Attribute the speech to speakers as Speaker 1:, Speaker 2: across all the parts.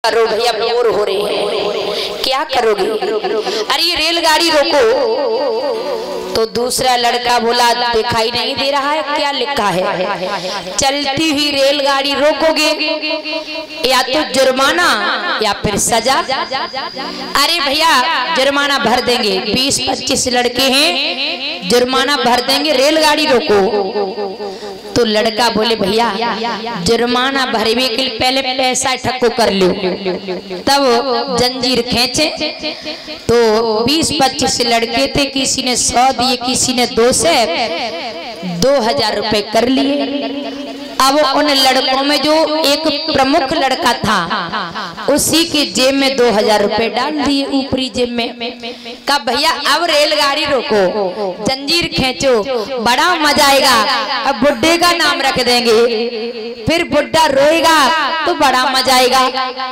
Speaker 1: करो भैया, बोर हो रहे हैं, क्या करोगे? अरे ये रेलगाड़ी रोको। तो दूसरा लड़का बोला दिखाई नहीं दे रहा है क्या लिखा है? चलती हुई रेलगाड़ी रोकोगे या तो जुर्माना या फिर सजा। अरे भैया जुर्माना भर देंगे, 20-25 लड़के हैं, जुर्माना भर देंगे, रेलगाड़ी रोको। तो लड़का बोले भैया जुर्माना भरने के लिए पहले पैसा इकट्ठा कर लो, तब जंजीर खींचे। तो 20-25 लड़के थे, किसी ने 100 दिए, किसी ने 200, 2000 रुपए कर लिए। अब उन लड़कों में जो एक प्रमुख लड़का था उसी की जेब में 2000 रुपए डाल दिए ऊपरी जेब में। कहा भैया अब रेलगाड़ी रोको, जंजीर खींचो, बड़ा मजा आएगा। अब बुड्ढे का नाम रख देंगे, फिर बुड्ढा रोएगा तो बड़ा मजा आएगा।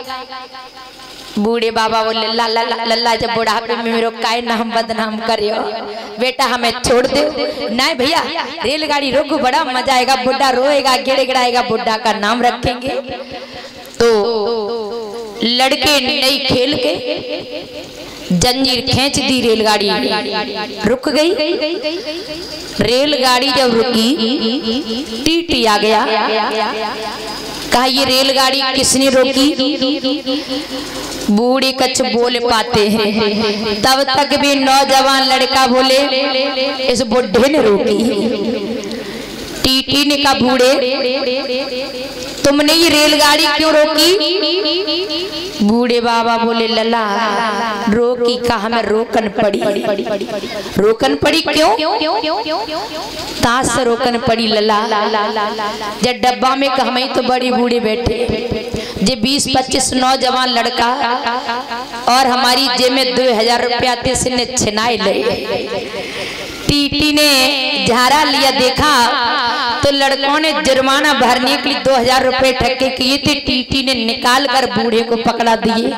Speaker 1: बूढ़े बाबा बोले लल्ला लल्ला, जब बुढ़ापे में मेरे काय नाम बदनाम करियो, बेटा हमें छोड़ दे। नहीं भैया रेलगाड़ी रोको, बड़ा मजा आएगा, बुढ़ा रोएगा, गिड़गिड़ाएगा, बुढ़ा का नाम रखेंगे। तो लड़के नई खेल के जंजीर खींच दी, रेलगाड़ी रुक गई। रेलगाड़ी जब रुकी टीटी आ गया। कहा ये रेलगाड़ी किसने रोकी? बूढ़े कच्छ बोल पाते हैं, तब तक भी नौजवान लड़का बोले इस बुढ़े ने रोकी। टीटी ने कहा बूढ़े तुमने ये रेलगाड़ी क्यों रोकी? बूढ़े बाबा बोले लल्ला रोकी, कहा हमें रोकन पड़ी। रोकन पड़ी क्यों? ताश से रोकन पड़ी लल्ला। जब डब्बा में कहमई तो बड़ी बूढ़े बैठे, जे 20-25 नौजवान लड़का और हमारी जेब में 2000 रुपया थे, सिने छिनाए ले। टीटी ने झारा लिया, देखा तो लड़कों ने जुर्माना भरने के लिए 2000 रुपए ठक्के किए थे। टीटी ने निकाल कर बूढ़े को पकड़ा दिए।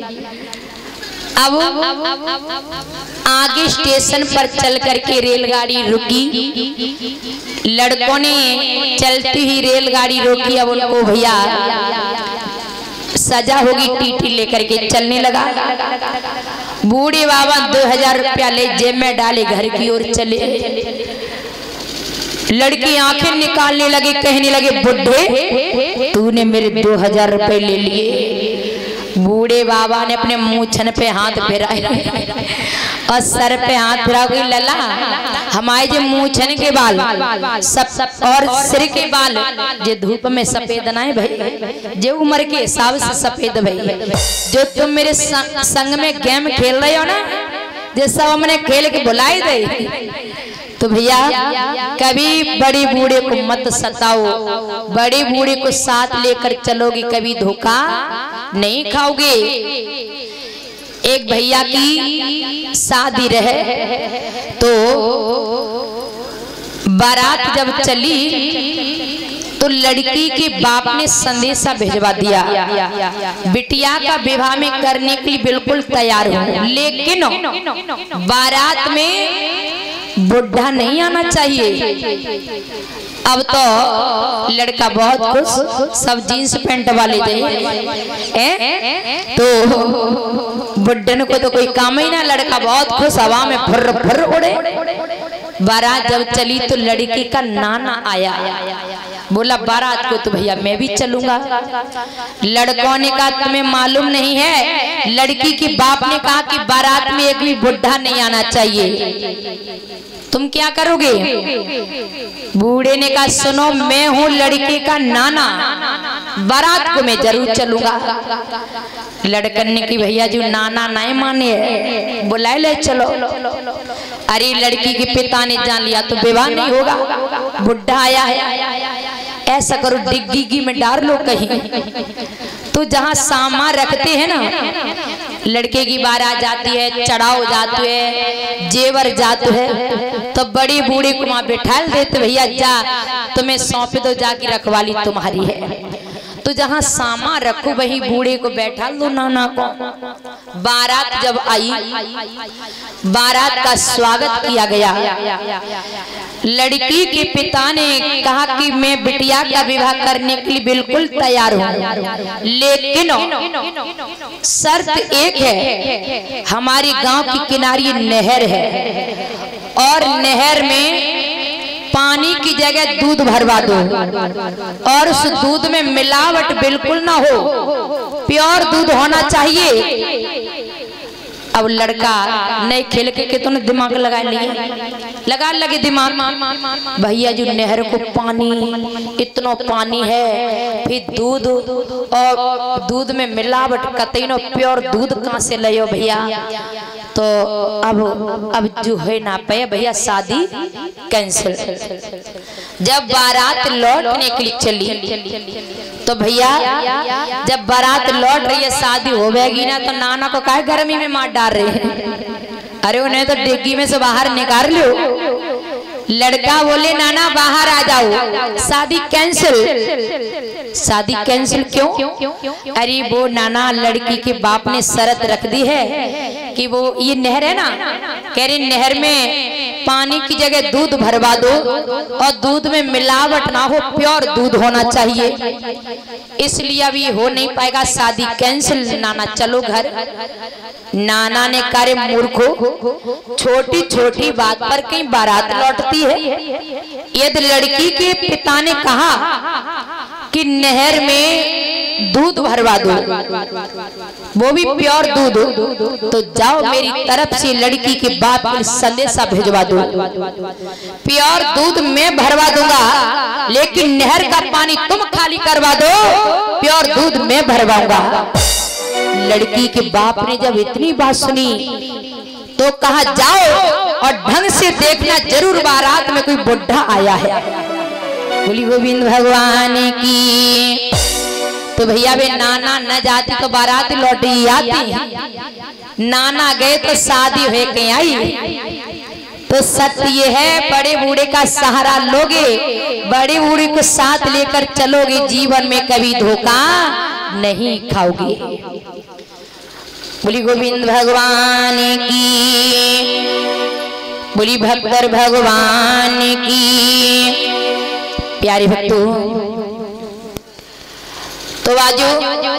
Speaker 1: अब आगे स्टेशन पर चल करके रेलगाड़ी रुकी। लड़कों ने चलती हुई रेलगाड़ी रोकी। अब उनको भैया सजा होगी, टीटी लेकर के चलने लगा। बूढ़े बाबा 2000 रुपया ले जेब में डाले, घर की ओर चले। लड़की आंखें निकालने लगे, कहने लगे बुढ़े तूने मेरे 2000 रुपए ले लिए। बूढ़े बाबा ने अपने मूछन पे हाथ फेराया और सर पे हाथ फिरा के लला हमारे जो मूछन के बाल सब और सिर के बाल जो धूप में सफेद ना है भाई, जो उम्र के हिसाब से सफेद भाई। जो तुम मेरे संग में गेम खेल रहे हो ना, जो सब हमने खेल के बुलाई दे। तो भैया कभी बड़ी बूढ़े को मत सताओ, बड़े बूढ़े को साथ लेकर चलोगे कभी धोखा नहीं खाओगे। एक भैया की शादी रहे तो बारात जब चली तो लड़की के बाप ने संदेशा भिजवा दिया, बिटिया का विवाह में करने के लिए बिल्कुल तैयार हूँ, लेकिन बारात में बुढ़ा नहीं आना चाहिए। अब तो लड़का बहुत खुश, सब जींस पैंट वाले थे, तो बुढ़न को तो कोई काम ही ना। लड़का बहुत खुश, हवा में फुर्र फुर्र उड़े। बारात जब चली तो लड़की का नाना आया, बोला बारात को तो भैया मैं भी चलूंगा। लड़कों ने कहा तुम्हें मालूम नहीं है, लड़की के बाप ने कहा कि बारात में एक भी बुढ़ा नहीं आना चाहिए, तुम क्या करोगे? बूढ़े ने कहा सुनो मैं हूँ लड़के का नाना, बारात को मैं जरूर चलूंगा। लड़कन ने की भैया जो नाना नहीं माने बुलाए ले चलो। अरे लड़की के पिता ने जान लिया तो विवाह नहीं होगा, बुढ़ा आया है। ऐसा करो डिग्गी में डाल लो कहीं, तो जहाँ सामान रखते हैं ना, लड़के की बारात जाती है, चढ़ाओ जाते है, जेवर जाते है, तो बड़ी बूढ़ी को वहां बैठा देते, भैया जा तुम्हें सौंप दो, जाके रखवाली तुम्हारी है। तो जहाँ सामान रखो वही बूढ़े को बैठा दो नाना को। बारात जब आई, बारात का स्वागत किया गया। लड़की के पिता ने कहा कि मैं बिटिया का विवाह करने के लिए बिल्कुल तैयार हूँ, लेकिन शर्त एक है, हमारे गांव की किनारे नहर है और नहर में पानी की जगह दूध भरवा दो और उस दूध में मिलावट बिल्कुल ना हो, प्योर दूध होना चाहिए। अब लड़का नए खेल के तो दिमाग लगा लगे दिमाग, भैया जो नहर को पानी इतना पानी है, फिर दूध और दूध में मिलावट कतई न प्योर दूध कहाँ से लियो भैया। तो अब जो है ना पे भैया शादी कैंसिल। जब बारात लौटने के लिए चली तो भैया जब बारात लौट रही है, शादी होगी ना, तो नाना को काहे गर्मी में मार डाल रहे हैं। अरे उन्हें तो डिग्गी में से बाहर निकाल लो। लड़का बोले नाना बाहर आ जाओ, शादी कैंसिल। शादी कैंसिल क्यों? अरे वो नाना लड़की के बाप ने शर्त रख दी है कि वो ये नहर है ना, कह रही नहर में पानी की जगह दूध भरवा दो और दूध में मिलावट ना हो, प्योर दूध होना चाहिए, इसलिए अभी हो नहीं पाएगा, शादी कैंसिल। नाना चलो घर। नाना ने कहा मूर्खो, छोटी छोटी बात पर कहीं बारात लौटती है। यदि लड़की के पिता ने कहा कि नहर में दूध भरवा दो, वो भी प्योर दूध, तो जाओ मेरी तरफ से लड़की के बाप को संदेशा भिजवा दो, प्योर दूध मैं भरवा दूंगा, लेकिन नहर का पानी तुम खाली करवा दो, प्योर दूध मैं भरवाऊंगा। लड़की के बाप ने जब इतनी बात सुनी तो कहा जाओ और ढंग से देखना, जरूर बारात में कोई बुढ़ा आया है। बोली गोविंद भगवान की। तो भैया वे नाना न जाती तो बारात लौटी आती, नाना गए तो शादी हो के आई। तो सत्य ये है, बड़े बूढ़े का सहारा लोगे, बड़े बूढ़े को साथ लेकर चलोगे, जीवन में कभी धोखा नहीं खाओगे। बोली गोविंद भगवान की, बोली भक्तर भगवान की। प्यारे भक्तों, तो बाजू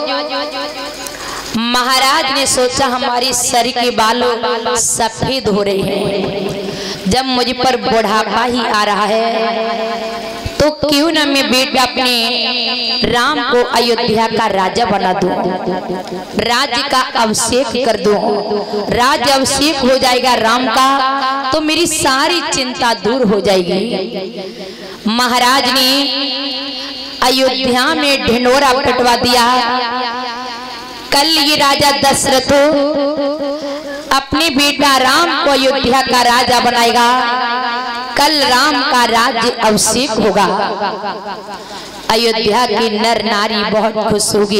Speaker 1: महाराज ने सोचा हमारी सर के बालों सफेद हो रहे हैं, जब मुझ पर बुढ़ापा ही आ रहा है तो क्यों ना मैं बेटा अपने राम को अयोध्या का राजा बना दूं, राज्य का अभिषेक कर दूं। राज्य अभिषेक हो जाएगा राम का तो मेरी सारी चिंता दूर हो जाएगी। महाराज ने अयोध्या में ढिंढोरा पिटवा दिया। कल ये राजा दशरथ अपने बेटा राम को अयोध्या का राजा बनाएगा, कल राम का राज्य अभिषेक होगा। अयोध्या की नर नारी बहुत खुश होगी,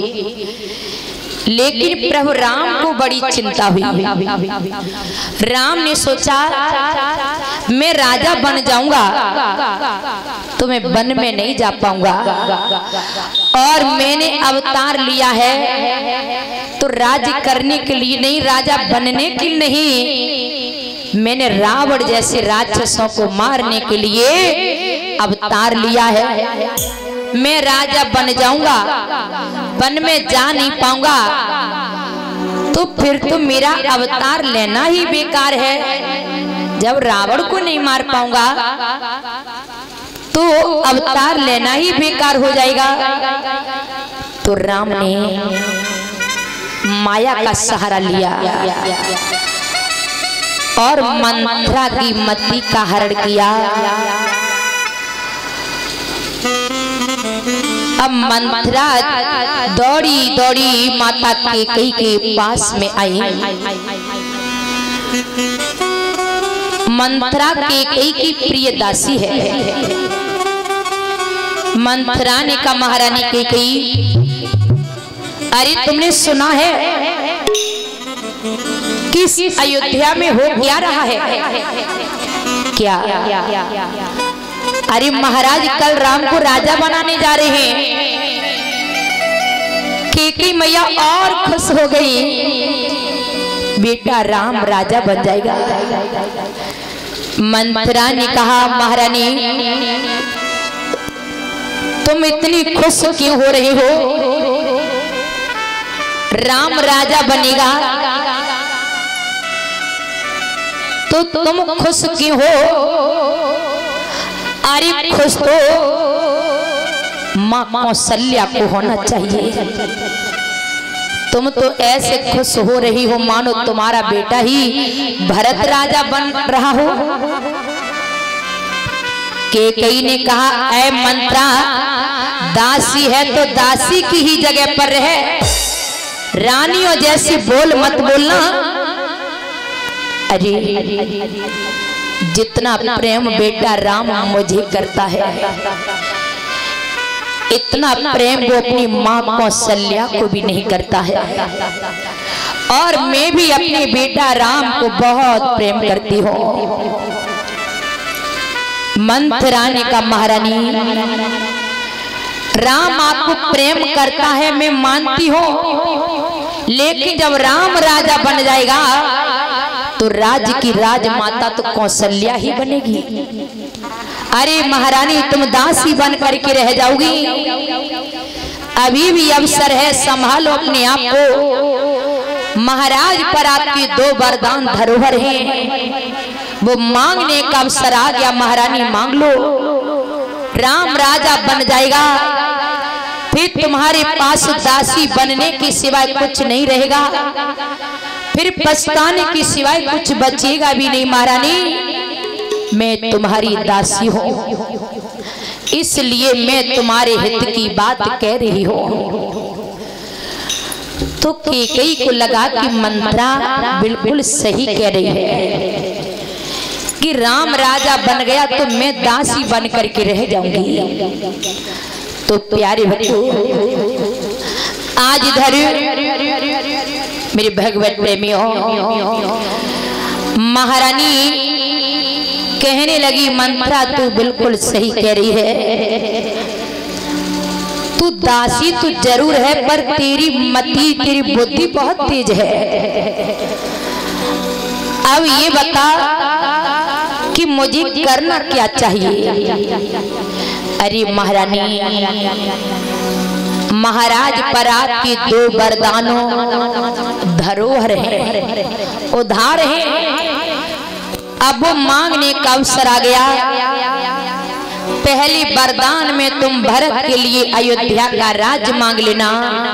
Speaker 1: लेकिन प्रभु राम को बड़ी चिंता हुई। राम ने सोचा मैं राजा बन जाऊंगा तो मैं वन में नहीं जा पाऊंगा, और मैंने अवतार लिया है तो राज्य करने के लिए नहीं, राजा बनने के लिए नहीं, मैंने रावण जैसे राक्षसों को मारने के लिए अवतार लिया है। मैं राजा बन जाऊंगा, वन में जा नहीं पाऊंगा, तो फिर तो मेरा अवतार लेना ही बेकार है। जब रावण को नहीं मार पाऊंगा तो अवतार लेना ही बेकार हो जाएगा। तो राम ने माया का सहारा लिया और मंथरा की मति का हरण किया। अब मंथरा दौड़ी दौड़ी माता कैकेयी के पास में आई। मंथरा कैकेयी की प्रिय दासी है। मंथरा ने कहा महारानी कैकेयी, अरे तुमने सुना है किस अयोध्या में हो क्या रहा है क्या? अरे महाराज कल राम को राजा बनाने जा रहे हैं। कैकेयी मैया और खुश हो गई, बेटा राम राजा बन जाएगा। मंत्रा ने कहा महारानी तुम इतनी खुश क्यों हो रही हो? राम राजा बनेगा तो तुम खुश क्यों हो? अरे खुश तो मां कौशल्या को होना चाहिए। तुम तो ऐसे खुश हो रही हो मानो तुम्हारा बेटा ही भरत राजा बन रहा हो। कैकेयी ने कहा ऐ मंत्रा, दासी है तो दासी की ही जगह पर रहे, रानियों जैसी बोल मत बोलना। अरे जितना प्रेम बेटा राम मुझे करता है इतना प्रेम वो अपनी मां कौशल्या को भी नहीं करता है। और मैं भी अपने बेटा राम को बहुत प्रेम करती हूँ। मंत्रा ने कहा महारानी राम आपको प्रेम करता है मैं मानती हूँ, लेकिन जब राम राजा बन जाएगा तो राज्य की राजमाता तो कौशल्या ही बनेगी। अरे महारानी तुम दासी बन करके रह जाओगी, अभी भी अवसर है, संभालो अपने आप को। महाराज पर आपकी 2 वरदान धरोहर हैं, वो मांगने का अवसर आ गया। महारानी मांग लो, राम राजा बन जाएगा, फिर तुम्हारे पास दासी बनने के सिवाय कुछ नहीं रहेगा, फिर पछताने के सिवाय कुछ बचेगा भी नहीं। महारानी मैं तुम्हारी दासी हूँ, इसलिए मैं तुम्हारे हित की बात कह रही हूँ। तो कैकेयी को लगा कि मंत्रा बिल्कुल सही कह रही है कि राम राजा बन गया तो मैं दासी बन करके रह जाऊंगी। तो प्यारे बच्चों आज इधर मेरे भगवत प्रेमियों महारानी कहने लगी मंत्रा तू बिल्कुल सही कह रही है, तू दासी तो जरूर है पर तेरी मति तेरी बुद्धि बहुत तेज है। अब ये बता कि मुझे करना क्या चाहिए? अरे महारानी महाराज पर आपकी 2 वरदानों धरोहर है, उधार है। अब वो मांगने का अवसर आ गया। पहली वरदान में तुम भरत के लिए अयोध्या का राज्य मांग लेना,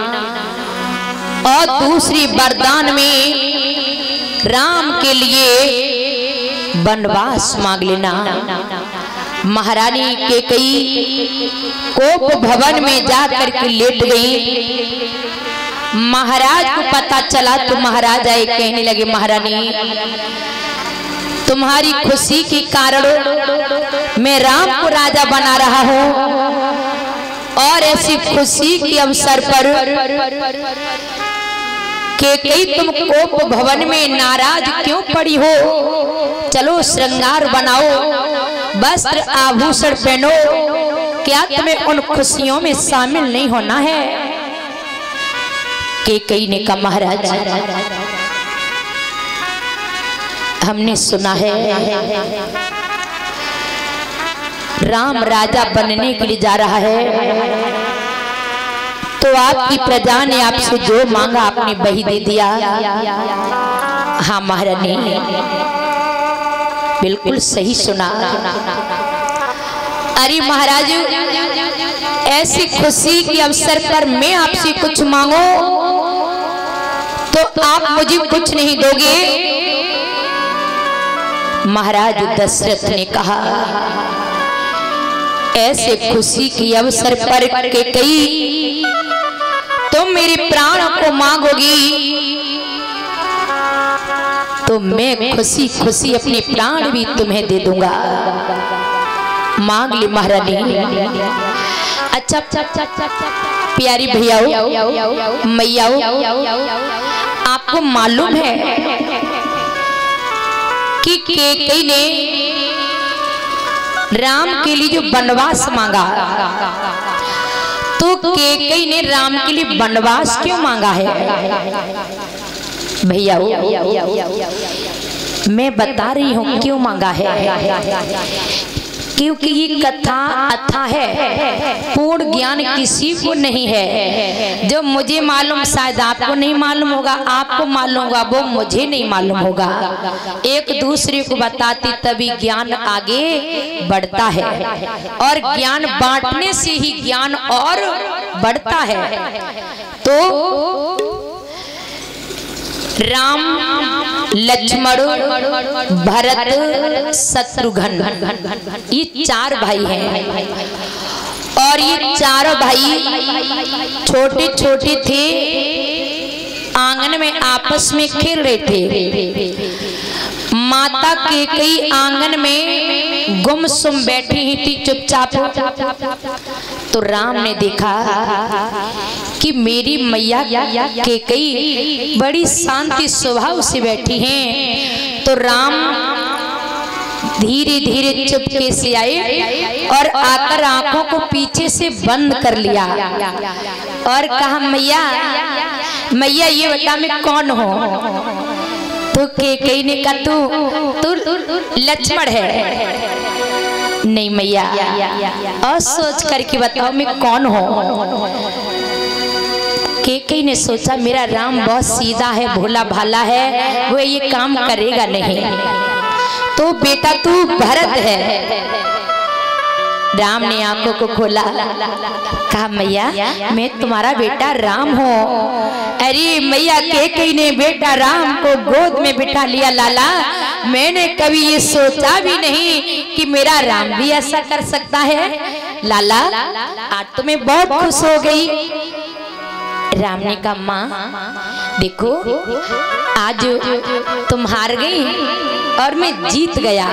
Speaker 1: और दूसरी वरदान में राम के लिए वनवास मांग लेना। महारानी कैकेयी कोप भवन में जाकर के लेट गई। महाराज को पता चला तो महाराज आए, कहने लगे महारानी तुम्हारी खुशी के कारण मैं राम को राजा बना रहा हूँ, और ऐसी खुशी के अवसर पर कैकेयी तुम कोप भवन में नाराज क्यों पड़ी हो? चलो श्रृंगार बनाओ, वस्त्र आभूषण पहनो, क्या तुम्हें उन खुशियों में शामिल नहीं होना है? कैकेयी ने कहा महाराज हमने सुना है राम राजा बनने के लिए जा रहा है, तो आपकी प्रजा ने आपसे जो मांगा आपने वही दे दिया। हाँ महारानी बिल्कुल सही सुना। अरे महाराज ऐसी खुशी के अवसर पर मैं आपसे कुछ मांगो तो आप मुझे कुछ नहीं दोगे? महाराज दशरथ ने कहा ऐसे खुशी के अवसर पर कैकेयी तुम मेरे प्राण को मांगोगी तो मैं खुशी खुशी अपने प्राण भी तुम्हें दे दूंगा। मांग ली महारानी। अच्छा प्यारी भैयाओ मैयाओ, आपको मालूम है कि कैकेयी ने राम के लिए जो वनवास मांगा, तो कैकेयी ने राम के लिए वनवास क्यों मांगा है? भैया मैं बता रही हूँ क्यों मांगा है, क्योंकि ये कथा अथा है, पूर्ण ज्ञान किसी को नहीं है। जो मुझे मालूम शायद आपको नहीं मालूम होगा, आपको मालूम होगा वो मुझे नहीं मालूम होगा। एक दूसरे को बताती तभी ज्ञान आगे बढ़ता है, और ज्ञान बांटने से ही ज्ञान और बढ़ता है। तो राम, लक्ष्मण, भरत, शत्रुघ्न, ये 4 भाई हैं, और ये 4 भाई छोटे छोटे थे, आंगन में आपस में खेल रहे थे। माता कैकेयी आंगन में गुमसुम बैठी ही थी चुपचाप। तो राम ने देखा कि मेरी मैया कैकेयी बड़ी शांति स्वभाव से बैठी हैं। तो राम धीरे धीरे चुपके से आए और आकर आंखों को पीछे से बंद कर लिया और कहा, मैया मैया ये बता मैं कौन हूँ? तो कैकेयी ने कहा तू लक्ष्मण है। नहीं मैया, और सोच करके बताओ मैं कौन हूँ? कैकेयी ने सोचा मेरा राम बहुत सीधा है, भोला भाला है, वो ये काम करेगा नहीं। तो बेटा तू भरत है। राम ने आंखों को खोला, कहा मैया मैं तुम्हारा बेटा राम हूँ। अरे मैया कैकेयी ने बेटा राम को गोद में बिठा लिया। लाला मैंने कभी ये सोचा भी नहीं कि मेरा राम भी ऐसा कर सकता है। लाला आज तो मैं बहुत खुश हो गई। राम ने कहा माँ देखो आज तुम हार गई और मैं जीत गया।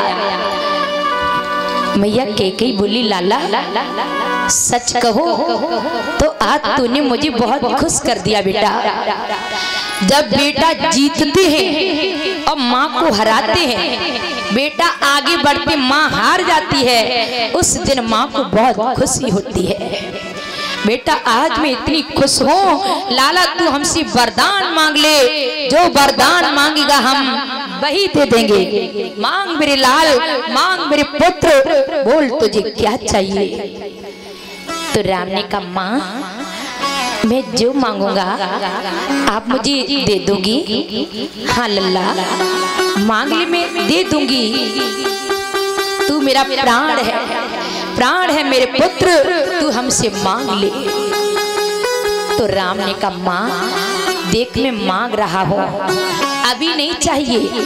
Speaker 1: मैया कैकेयी बोली लाला सच कहो तो आज तूने मुझे बहुत खुश कर दिया बेटा। जब बेटा जीतते हैं और माँ को हराते हैं, बेटा आगे बढ़ते माँ हार जाती है, उस दिन माँ को बहुत खुशी होती है। बेटा आज मैं इतनी खुश हूँ, लाला तू हमसे वरदान मांग ले, जो वरदान मांगेगा हम वही दे देंगे। मांग मेरे लाल, मांग मेरे पुत्र, बोल तुझे क्या चाहिए? तो राम ने कहा माँ मैं जो मांगूंगा आप मुझे दे दोगी? हाँ लल्ला मांग ले मैं दे दूंगी। तू मेरा प्राण है, प्राण है मेरे पुत्र, तू हमसे मांग ले। तो राम ने कहा माँ देख मैं मांग रहा हूँ, अभी नहीं चाहिए।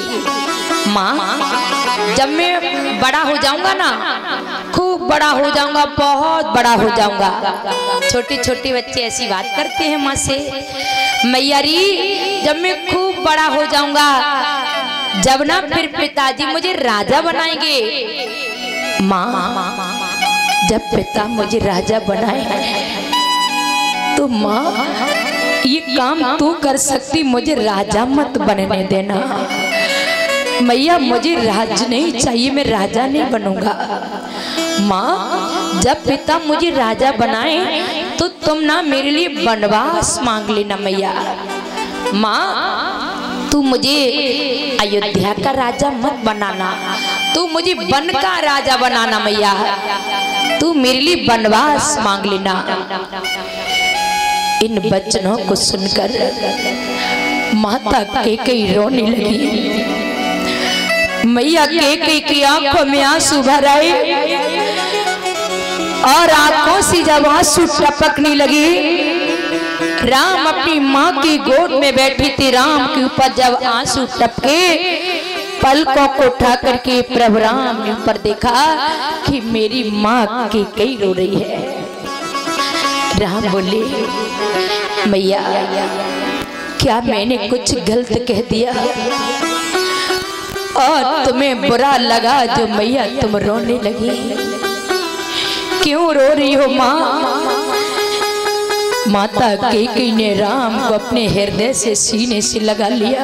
Speaker 1: माँ जब मैं बड़ा हो जाऊंगा ना, खूब बड़ा हो जाऊंगा, बहुत बड़ा हो जाऊंगा। छोटे छोटे बच्चे ऐसी बात करते हैं माँ से, मैयारी जब मैं खूब बड़ा हो जाऊंगा, जब ना फिर पिताजी मुझे राजा बनाएंगे। माँ जब पिता मुझे राजा बनाए तो माँ ये काम तू कर सकती, मुझे राजा मत बनने देना। मैया मुझे राज नहीं चाहिए, मैं राजा नहीं बनूंगा। माँ जब पिता मुझे राजा बनाए तो तुम ना मेरे लिए वनवास मांग लेना मैया। माँ तू मुझे अयोध्या का राजा मत बनाना, तू मुझे वन का राजा बनाना मैया, तू मेरे लिए वनवास मांग लेना। इन वचनों को सुनकर माता कैकेयी रोने लगी। मैया कैकेयी की आंखों में आंसू भर आए और आंखों से जब आंसू टपकने लगे, राम अपनी माँ की गोद में बैठी थी, राम के ऊपर जब आंसू टपके, पलकों को उठा करके प्रभु राम ने ऊपर देखा कि मेरी माँ कैकेयी रो रही है। राम बोले मैया क्या मैंने कुछ गलत कह दिया और तुम्हें बुरा लगा जो मैया तुम रोने लगी? क्यों रो रही हो माँ? माता कैकेयी ने राम को अपने हृदय से सीने से लगा लिया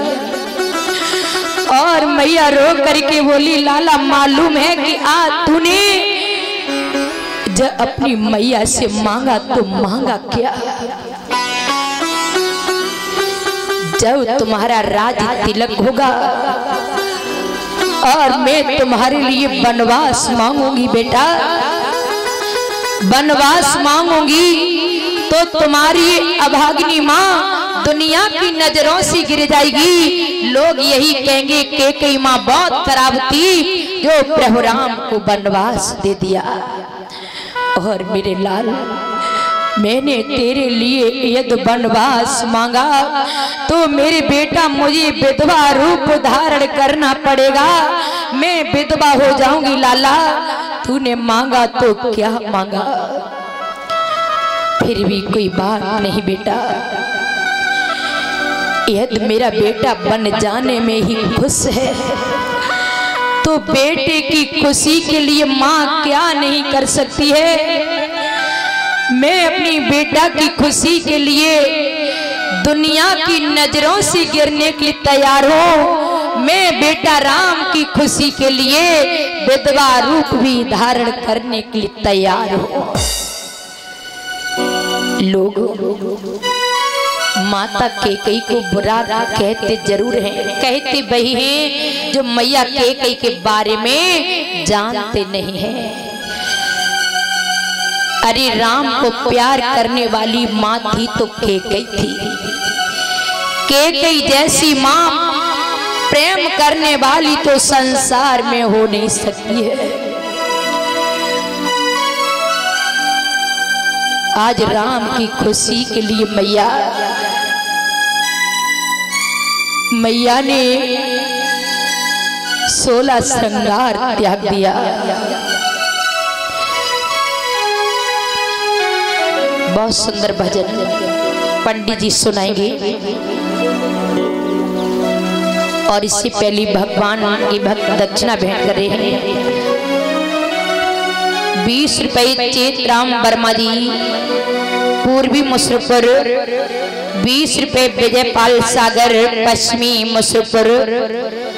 Speaker 1: और मैया रो करके बोली लाला मालूम है कि आज तूने जब अपनी मैया से मांगा तो मांगा क्या? जब तुम्हारा राज तिलक होगा और मैं तुम्हारे लिए वनवास मांगूंगी बेटा, वनवास मांगूंगी तो तुम्हारी अभागिनी माँ दुनिया की नजरों से गिर जाएगी। लोग यही कहेंगे कि कई माँ बहुत खराब थी जो प्रभु राम को वनवास दे दिया। और मेरे लाल, मैंने तेरे लिए यदि वनवास मांगा तो मेरे बेटा मुझे विधवा रूप धारण करना पड़ेगा, मैं विधवा हो जाऊंगी। लाला तूने मांगा तो क्या मांगा, फिर भी कोई बात नहीं बेटा, यदि मेरा बेटा बन जाने में ही खुश है तो बेटे की खुशी के लिए माँ क्या नहीं कर सकती है। मैं अपनी बेटा की खुशी के लिए दुनिया की नजरों से गिरने के लिए तैयार हूँ। मैं बेटा राम की खुशी के लिए विधवा रूप भी धारण करने के लिए तैयार हूँ। लोग माता कैकेयी को बुरा कहते जरूर हैं, कहते वही हैं जो मैया कैकेयी के बारे में जानते नहीं हैं। अरे राम को प्यार करने वाली माँ थी तो कैकेयी थी। कैकेयी जैसी माँ प्रेम करने वाली तो संसार में हो नहीं सकती है। आज राम की खुशी के लिए मैया ने 16 श्रृंगार त्याग दिया। बहुत सुंदर भजन पंडित जी सुनाएंगे और इससे पहले भगवान की भक्त दक्षिणा भेंट कर रहे हैं। 20 रुपए चेतराम वर्मा जी पूर्वी मुसरपुर, 20 रुपए विजयपाल सागर पश्चिमी मुसरपुर,